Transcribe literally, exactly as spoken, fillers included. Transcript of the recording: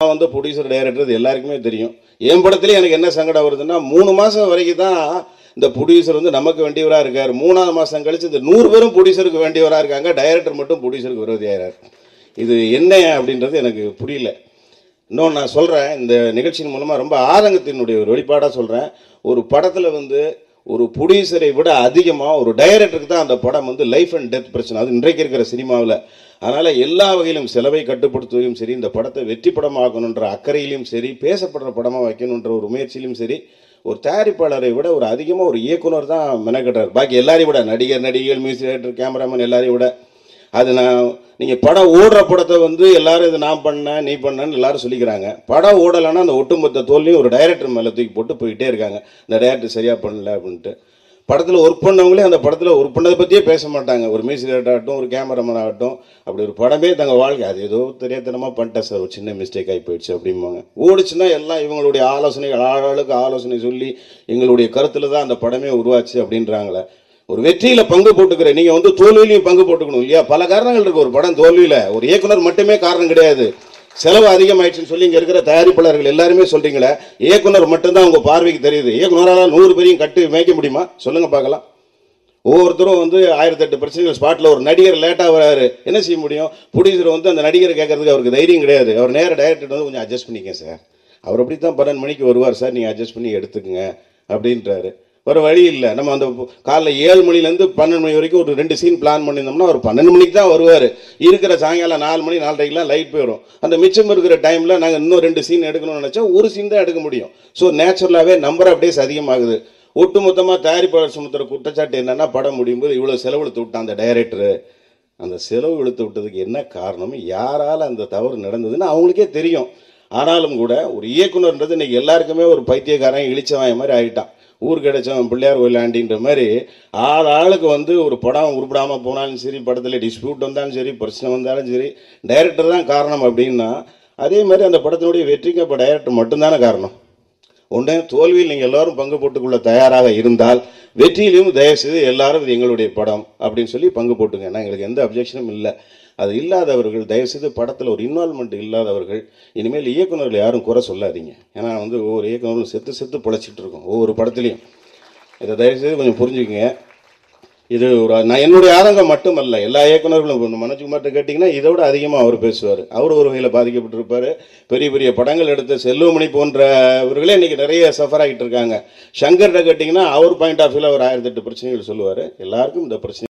வந்து producer director எல்லாருக்குமே தெரியும். என் படத்துலேயே எனக்கு என்ன சங்கடம் வருதுன்னா, மூணு மாதம் வரைக்கும் தான் இந்த ப்ரொடியூசர் வந்து நமக்கு வேண்டியவராக இருக்கார். மூணாவது மாதம் கழிச்சு இந்த நூறு பேரும் ப்ரொடியூசருக்கு வேண்டியவராக இருக்காங்க, டைரக்டர் மட்டும் ப்ரொடியூசருக்கு விரோதியாகிறார். இது என்ன அப்படின்றது எனக்கு புரியல. இன்னொன்று நான் சொல்கிறேன், இந்த நிகழ்ச்சியின் மூலமாக ரொம்ப ஆதங்கத்தினுடைய ஒரு வெளிப்பாடாக சொல்கிறேன். ஒரு படத்தில் வந்து ஒரு ப்ரொடியூசரை விட அதிகமாக ஒரு டைரக்டருக்கு தான் அந்த படம் வந்து லைஃப் அண்ட் டெத் பிரச்சனை. அது இன்றைக்கு இருக்கிற சினிமாவில். அதனால் எல்லா வகையிலும் செலவை கட்டுப்படுத்துவதையும் சரி, இந்த படத்தை வெற்றி படமாக்கணுன்ற அக்கறையிலையும் சரி, பேசப்படுற படமாக வைக்கணுன்ற ஒரு முயற்சியிலும் சரி, ஒரு தயாரிப்பாளரை விட ஒரு அதிகமாக ஒரு இயக்குனர் தான் மெனக்கட்டுறார். பாக்கி எல்லாரையும் விட நடிகர் நடிகைகள் மியூசிக் டைரக்டர் கேமராமேன் எல்லாரையும் விட. அது நான் நீங்கள் படம் ஓடுற படத்தை வந்து எல்லாரும் இது நான் பண்ணேன் நீ பண்ணேன்னு எல்லாரும் சொல்லிக்கிறாங்க. படம் ஓடலைன்னா அந்த ஒட்டுமொத்த தோல்வியும் ஒரு டைரக்டர் மேலே தூக்கி போட்டு போயிட்டே இருக்காங்க. இந்த டைரக்டர் சரியாக பண்ணல அப்படின்ட்டு. படத்தில் ஒர்க் பண்ணவங்களே அந்த படத்தில் ஒர்க் பண்ணதை பற்றியே பேச மாட்டாங்க. ஒரு மியூசிக் டைரக்டர் ஆகட்டும், ஒரு கேமராமேன் ஆகட்டும், அப்படி ஒரு படமே தங்கள் வாழ்க்கை அது ஏதோ தெரியாதனமாக பண்ணிட்டேன் சார், ஒரு சின்ன மிஸ்டேக் ஆகி போயிடுச்சு அப்படிம்பாங்க. ஓடிச்சுன்னா எல்லாம் இவங்களுடைய ஆலோசனைகள், ஆளாளுக்கு ஆலோசனை சொல்லி எங்களுடைய கருத்தில் தான் அந்த படமே உருவாச்சு அப்படின்றாங்களே. ஒரு வெற்றியில் பங்கு போட்டுக்கிற நீங்கள் வந்து தோல்வியிலையும் பங்கு போட்டுக்கணும் இல்லையா? பல காரணங்கள் இருக்குது. ஒரு படம் தோல்வியில் ஒரு இயக்குனர் மட்டுமே காரணம் கிடையாது. செலவு அதிகமாயிடுச்சுன்னு சொல்லி இங்கே இருக்கிற தயாரிப்பாளர்கள் எல்லாருமே சொல்கிறீங்களே, இயக்குனர் மட்டும்தான் உங்கள் பார்வைக்கு தெரியுது. இயக்குனரால் நூறு பேரையும் கட்டு மேய்க்க முடியுமா? சொல்லுங்கள் பார்க்கலாம். ஒவ்வொருத்தரும் வந்து ஆயிரத்தி எட்டு பிரச்சனைகள் ஸ்பாட்டில். ஒரு நடிகர் லேட்டாக வராரு, என்ன செய்ய முடியும்? ப்ரொடியூசர் வந்து அந்த நடிகரை கேட்கறதுக்கு அவருக்கு தைரியம் கிடையாது. அவர் நேர டைரக்டர் வந்து கொஞ்சம் அட்ஜஸ்ட் பண்ணிக்கங்க சார், அவர் அப்படி தான் பன்னெண்டு மணிக்கு வருவார் சார், நீங்கள் அட்ஜஸ்ட் பண்ணி எடுத்துக்கங்க அப்படின்றாரு. ஒரு வழி இல்லை. நம்ம அந்த காலைல ஏழு மணிலேருந்து பன்னெண்டு மணி வரைக்கும் ஒரு ரெண்டு சீன் பிளான் பண்ணியிருந்தோம்னா ஒரு பன்னெண்டு மணிக்கு தான் வருவார். இருக்கிற சாயங்காலம் நாலு மணி நாலரைக்கெலாம் லைட் போயிடும். அந்த மிச்சம் இருக்கிற டைமில் நாங்கள் இன்னும் ரெண்டு சீன் எடுக்கணும்னு நினச்சா ஒரு சீன் தான் எடுக்க முடியும். ஸோ நேச்சுரலாகவே நம்பர் ஆஃப் டேஸ் அதிகமாகுது. ஒட்டு மொத்தமாக தயாரிப்பாளர் சுமத்துற குற்றச்சாட்டு என்னென்னா, படம் முடியும் போது இவ்வளோ செலவு இழுத்து விட்டான் அந்த டைரக்டரு. அந்த செலவு இழுத்து விட்டதுக்கு என்ன காரணம், யாரால் அந்த தவறு நடந்ததுன்னு அவங்களுக்கே தெரியும். ஆனாலும் கூட ஒரு இயக்குனர்ன்றது இன்றைக்கி எல்லாருக்குமே ஒரு பைத்தியக்காரன் இழிச்சவாய மாதிரி ஆகிட்டான். ஊர் கிடைச்சவன் பிள்ளையார் கோயிலாண்டின்ற மாதிரி ஆறு ஆளுக்கு வந்து ஒரு படம் உருப்படாமல் போனாலும் சரி, படத்தில் டிஸ்பியூட் வந்தாலும் சரி, பிரச்சனை வந்தாலும் சரி, டைரக்டர் தான் காரணம் அப்படின்னா, அதே மாதிரி அந்த படத்தினுடைய வெற்றிக்கு அப்போ டைரக்டர் மட்டும்தானே காரணம். ஒன்றே தோல்வியில் நீங்கள் எல்லோரும் பங்கு போட்டுக்கொள்ள தயாராக இருந்தால், வெற்றியிலையும் தயவுசெய்து எல்லாரும் இது எங்களுடைய படம் அப்படின்னு சொல்லி பங்கு போட்டுங்க. ஏன்னா எங்களுக்கு எந்த அப்ஜெக்ஷனும் இல்லை. அது இல்லாதவர்கள், தயவுசெய்து படத்தில் ஒரு இன்வால்மெண்ட் இல்லாதவர்கள் இனிமேல் இயக்குநர்கள் யாரும் குறை சொல்லாதீங்க. ஏன்னா வந்து ஒவ்வொரு இயக்குநர்களும் செத்து செத்து பிழைச்சிட்டு இருக்கோம் ஒவ்வொரு படத்துலையும். இதை தயவுசெய்து கொஞ்சம் புரிஞ்சுக்கங்க. இது ஒரு நான் என்னுடைய ஆதங்கம் மட்டுமல்ல, எல்லா இயக்குநர்களும். மனோஜ்குமார்ட்ட கேட்டிங்கன்னா இதை விட அதிகமாக அவர் பேசுவார். அவர் ஒரு வகையில் பாதிக்கப்பட்டிருப்பார். பெரிய பெரிய படங்கள் எடுத்த செல்வமணி போன்றவர்களே இன்றைக்கி நிறைய சஃபர் ஆகிட்டு இருக்காங்க. சங்கர்கிட்ட கேட்டிங்கன்னா அவர் பாயிண்ட் ஆஃப் வியூவில் அவர் ஆயிரத்தி எட்டு பிரச்சனைகள் சொல்லுவார். எல்லாருக்கும் இந்த பிரச்சனை